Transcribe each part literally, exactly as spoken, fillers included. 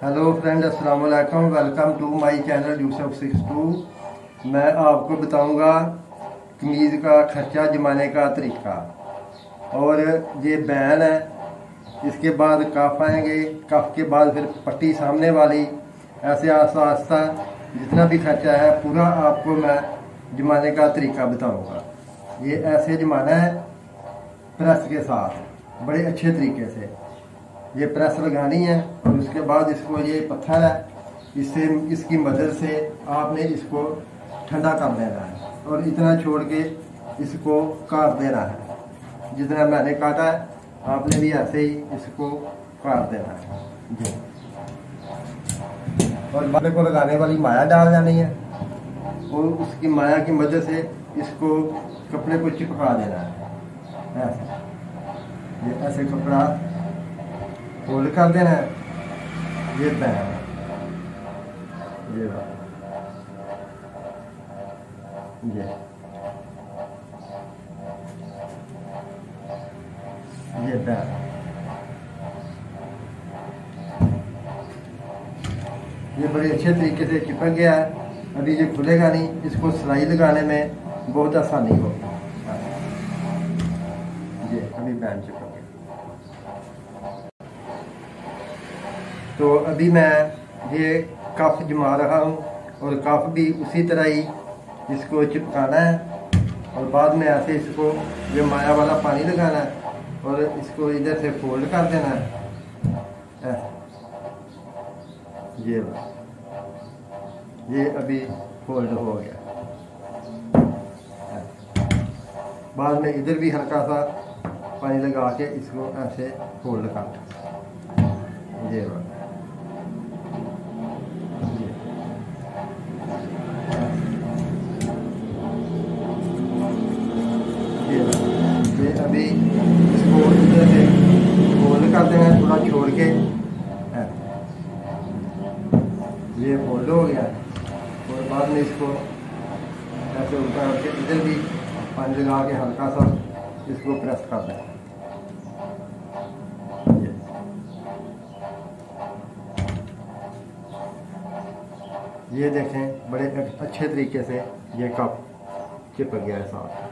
Hello friend, अस्सलाम वालेकुम। Welcome to my channel Yusuf six two. मैं आपको बताऊंगा कमीज़ का खर्चा जमाने का तरीका। और ये बैन है, इसके बाद कफ आएंगे, कफ के बाद फिर पट्टी सामने वाली, ऐसे आस्ता आस्ता जितना भी खर्चा है पूरा आपको मैं जमाने का तरीका बताऊंगा। ये ऐसे जमाना है प्रेस के साथ, बड़े अच्छे तरीके से। ये प्रेस लगानी है और उसके बाद इसको, ये पत्थर है, इससे इसकी मदद से आपने इसको ठंडा कर देना है और इतना छोड़ के इसको काट देना है। जितना मैंने काटा है आपने भी ऐसे ही इसको काट देना है जी। और बाले को लगाने वाली माया डाल जानी है और उसकी माया की मदद से इसको कपड़े को चिपका देना है। ऐसे ये ऐसे कपड़ा फोल्ड कर देना है। ये बैन, ये ये ये बैन। ये बड़े अच्छे तरीके से चिपक गया है। अभी ये खुलेगा नहीं, इसको सिलाई लगाने में बहुत आसानी होगी। ये अभी बैन चिपक गया। तो अभी मैं ये कफ जमा रहा हूँ और कफ भी उसी तरह ही इसको चिपकाना है और बाद में ऐसे इसको ये माया वाला पानी लगाना है और इसको इधर से फोल्ड कर देना है। ये ये अभी फोल्ड हो गया। बाद में इधर भी हल्का सा पानी लगा के इसको ऐसे फोल्ड कर देना। ये अभी इसको इधर से फोल्ड कर देना है, थोड़ा छोड़ के। ये फोल्ड हो गया और बाद में इसको ऐसे उल्टा करके इधर भी पानी लगा के हल्का सा इसको प्रेस कर देना। ये देखें बड़े अच्छे तरीके से ये कप चिपक गया है साथ।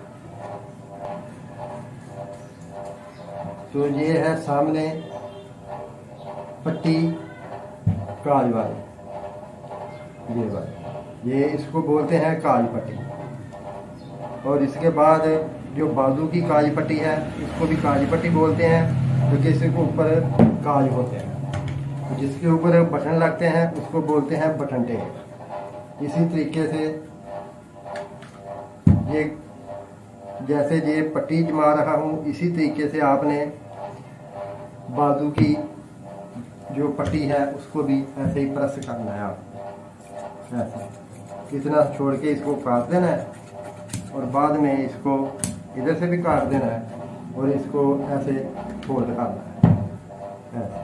तो ये है सामने पट्टी काज वाली, ये वाली, ये इसको बोलते हैं काज पट्टी। और इसके बाद जो बाजू की काज पट्टी है इसको भी काज पट्टी बोलते हैं, क्योंकि तो इसके ऊपर काज होते हैं। जिसके ऊपर बटन लगते हैं उसको बोलते हैं बटन टेप। इसी तरीके से ये जैसे ये पट्टी जमा रहा हूँ, इसी तरीके से आपने बाजू की जो पट्टी है उसको भी ऐसे ही प्रेस करना है। आप ऐसे इतना छोड़ के इसको काट देना है और बाद में इसको इधर से भी काट देना है और इसको ऐसे फोल्ड करना है। ऐसे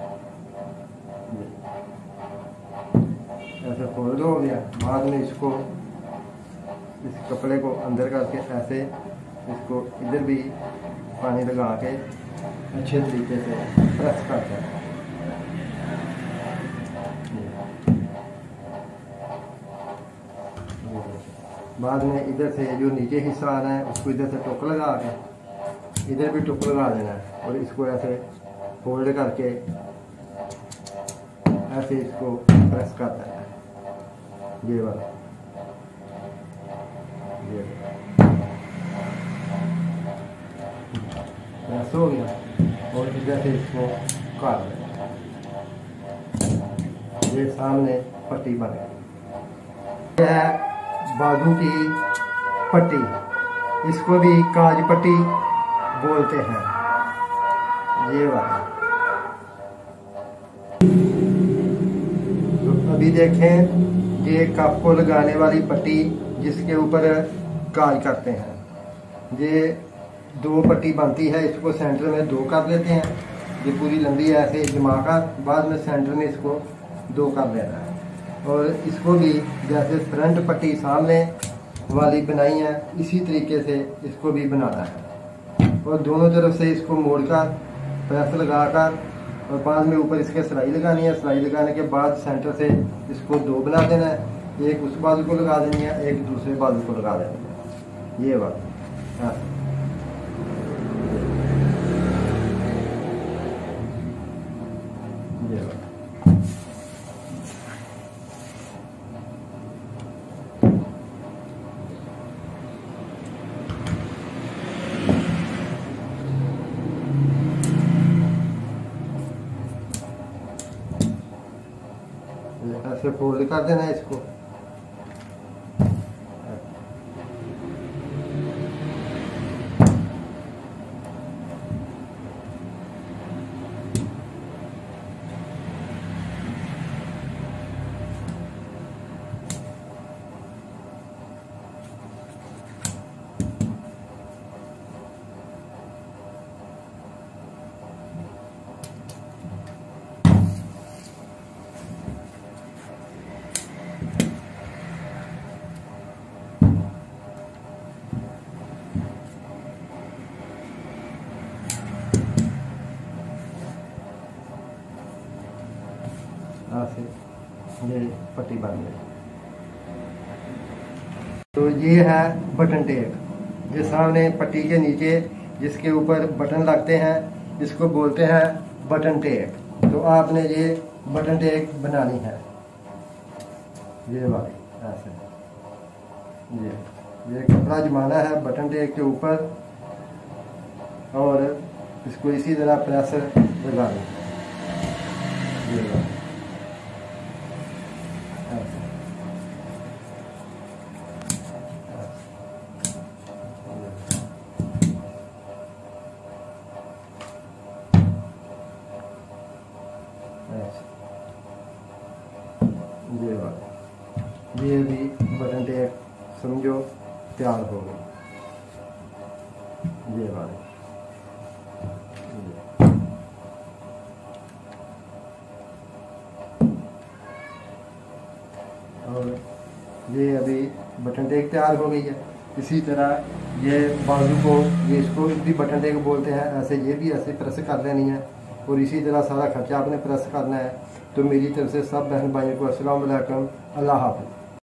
ऐसे फोल्ड हो गया। बाद में इसको इस कपड़े को अंदर करके ऐसे इसको इधर भी पानी लगा के अच्छे तरीके से प्रेस करते हैं। बाद में इधर से जो नीचे हिस्सा आना है उसको इधर से टुक लगा के इधर भी टुक लगा देना है और इसको ऐसे फोल्ड करके ऐसे इसको प्रेस कर देना है। ये वाला ये प्रेस हो गया और इधर से इसको काट देना। ये सामने पट्टी बन गई। यह है बाजू की पट्टी, इसको भी काज पट्टी बोलते हैं। ये वाला तो अभी देखें ये कफ को लगाने वाली पट्टी जिसके ऊपर काज करते हैं। ये दो पट्टी बनती है, इसको सेंटर में दो कर लेते हैं। ये पूरी लंबी ऐसे जमा कर बाद में सेंटर में इसको दो कर लेना है। और इसको भी जैसे फ्रंट पट्टी सामने वाली बनाई है इसी तरीके से इसको भी बनाना है और दोनों तरफ से इसको मोड़कर प्रेस लगाकर और बाद में ऊपर इसके सिलाई लगानी है। सिलाई लगाने के बाद सेंटर से इसको दो बना देना है, एक उस बाजू को लगा देनी है, एक दूसरे बाजू को लगा देनी है। ये बात हाँ ये बात ऐसे फोल्ड कर देना है इसको। से ये पट्टी बन गई। तो ये है बटन टेक, जो सामने पट्टी के नीचे जिसके ऊपर बटन लगते हैं, इसको बोलते हैं बटन टेक। तो आपने ये बटन टेक बनानी है, ये वाली ऐसे। ये ये कपड़ा जमाना है बटन टेक के ऊपर और इसको इसी तरह प्रेस लगाना है। ये वाली ये वाला ये भी बटन टेप समझो तैयार हो गई। ये वाले और ये अभी बटन टेप तैयार हो गई है। इसी तरह ये बाजू को, ये इसको भी बटन टेप बोलते हैं, ऐसे ये भी ऐसे प्रेस कर लेनी है और इसी तरह सारा खर्चा आपने प्रेस करना है। तो मेरी तरफ से सब बहन भाइयों को अस्सलाम वालेकुम, अल्लाह हाफ़िज़।